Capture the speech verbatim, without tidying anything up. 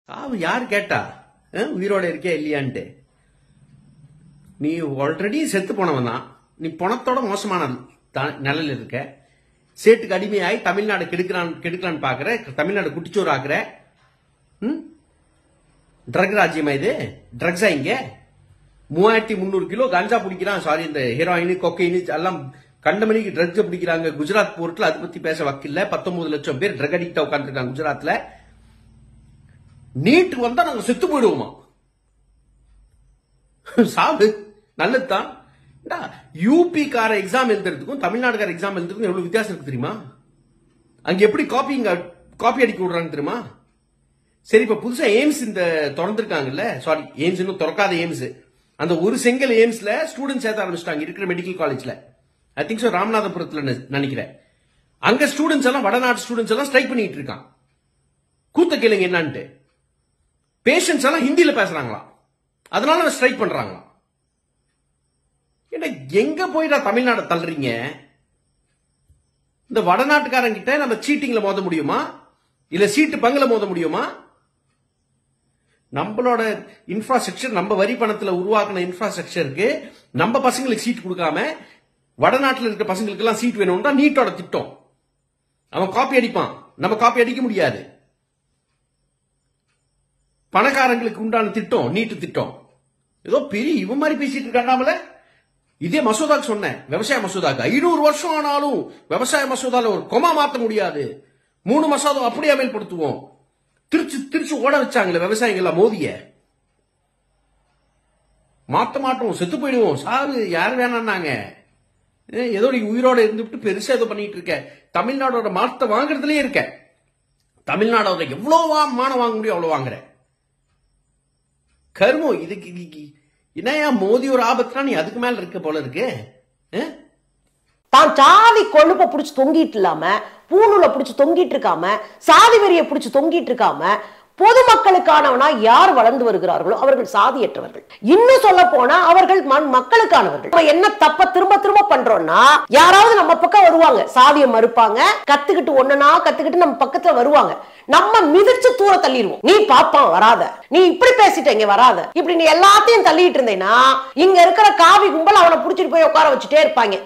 சாவு யார் கேட்டா உயிரோட இருக்கே இல்லையான்ட்டு? நீ ஆல்ரெடி செத்து போனவன் தான். நீ பணத்தோட மோசமான நிலையில இருக்க. சேட்டுக்கு அடிமையாய் தமிழ்நாடு கெடுக்கிறான் கெடுக்கலான்னு பாக்குற. தமிழ்நாடு குட்டிச்சோறு ஆக்குற. ட்ரக் ராஜ்யமா இது? ட்ரக்ஸா இங்க? மூவாயிரத்தி முன்னூறு கிலோ கஞ்சா பிடிக்கிறான். சாரி, இந்த ஹீரோயின் கொக்கைன் எல்லாம் கண்டமணிக்கு ட்ரக்ஸ் பிடிக்கிறாங்க குஜராத் போர்ட்ல. அதை பத்தி பேச வக்கில்ல. பத்தொன்பது லட்சம் பேர் ட்ரக் அடிக்டா உட்காந்துருக்காங்க குஜராத்ல. நீட்டு வந்தா நாங்க செத்து போயிடுவோமா? சாவு நல்லதுதான். யூபி கார எக்ஸாம் எழுதுறதுக்கும் தமிழ்நாடுக்கார எக்ஸாம் எழுதுறதுக்கும் எவ்வளவு வித்தியாசம் இருக்கு தெரியுமா? அங்க எப்படி காப்பி காப்பி அடிக்க விடுறாங்க தெரியுமா? சரி, இப்ப புதுசா எய்ம்ஸ் இந்த திறந்திருக்காங்கல்ல, சாரி எய்ம்ஸ் இன்னும் திறக்காத எய்ம்ஸ், அந்த ஒரு செங்கல் எய்ம்ஸ்ல ஸ்டூடெண்ட்ஸ் சேர்த்த ஆரம்பிச்சிட்டாங்க இருக்கிற மெடிக்கல் காலேஜ்ல. ஐ திங்க் சோ ராமநாதபுரத்துல நினைக்கிறேன். அங்க ஸ்டூடெண்ட்ஸ் எல்லாம் வடநாட்டு ஸ்டூடெண்ட்ஸ் எல்லாம் ஸ்ட்ரைக் பண்ணிட்டு இருக்கான். கூத்த கேளுங்க என்னன்ட்டு. பேஷண்ட்ஸ் எல்லாம் ஹிந்தியில பேசுறாங்களாம், அதனால ஸ்ட்ரைக் பண்றாங்களாம். என்ன எங்க போயிடா தமிழ்நாடு தள்ளுறீங்க? இந்த வடநாட்டுக்காரங்கிட்ட நம்ம சீட்டிங்ல மோத முடியுமா? இல்ல சீட்டு பங்குல மோத முடியுமா? நம்மளோட இன்ஃப்ராஸ்ட்ரக்சர், நம்ம வரி பணத்துல உருவாக்கின இன்ஃப்ராஸ்ட்ரக்சருக்கு நம்ம பசங்களுக்கு சீட் கொடுக்காம வடநாட்டில் இருக்க பசங்களுக்கு எல்லாம் சீட் வேணும்னா நீட்டோட திட்டம். அவன் காப்பி அடிப்பான், நம்ம காப்பி அடிக்க முடியாது. பணக்காரங்களுக்கு உண்டான திட்டம் நீட்டு திட்டம். ஏதோ பெரிய இவன் மாதிரி பேசிட்டு இருக்காண்டாமல. இதே மசோதாக்கு சொன்னேன், விவசாய மசோதாக்கு ஐநூறு வருஷம் ஆனாலும் விவசாய மசோதால ஒரு கொமா மாத்த முடியாது. மூணு மசோதா அப்படியே அமல்படுத்துவோம். திருச்சி திருச்சி ஓட வச்சாங்களே விவசாயிகள் மோதிய. மாத்த மாட்டோம், செத்து போயிடுவோம். சாவு யார் வேணான்னாங்க. ஏதோ நீ உயிரோட இருந்துட்டு பெருசா ஏதோ பண்ணிட்டு இருக்க. தமிழ்நாடோட மாத்த வாங்குறதுலயே இருக்க. தமிழ்நாடோட எவ்வளவு மானம் வாங்க முடியும் அவ்வளவு வாங்குற. கருமம் இதுக்கு என்னையா மோதி ஒரு ஆபத்துனா நீ அதுக்கு மேல இருக்க போல இருக்கு. தான் சாதி கொழுப்ப புடிச்சு தொங்கிட்டு இல்லாம, பூணூல புடிச்சு தொங்கிட்டு இருக்காம, சாதி வெறிய புடிச்சு தொங்கிட்டு இருக்காம, பொதுமக்களுக்கானவனா யார் வளர்ந்து வருகிறார்களோ அவர்கள் சாதியற்றவர்கள். இன்னும் சொல்ல போனா அவர்கள் மக்களுக்கானவர்கள். நம்ம என்ன தப்ப திரும்ப திரும்ப பண்றோம்னா, யாராவது நம்ம பக்கம் வருவாங்க, சாதியை மறுப்பாங்க, கத்துக்கிட்டு ஒண்ணுனா கத்துக்கிட்டு நம்ம பக்கத்துல வருவாங்க. நம்ம மிதிச்சு தூர தள்ளிடுவோம். நீ பாப்பான் வராத, நீ இப்படி பேசிட்ட இங்க வராத, இப்படி நீ எல்லாத்தையும் தள்ளிட்டு இருந்தேன்னா இங்க இருக்கிற காவி கும்பல் அவனை புடிச்சிட்டு போய் உட்கார வச்சுட்டே இருப்பாங்க.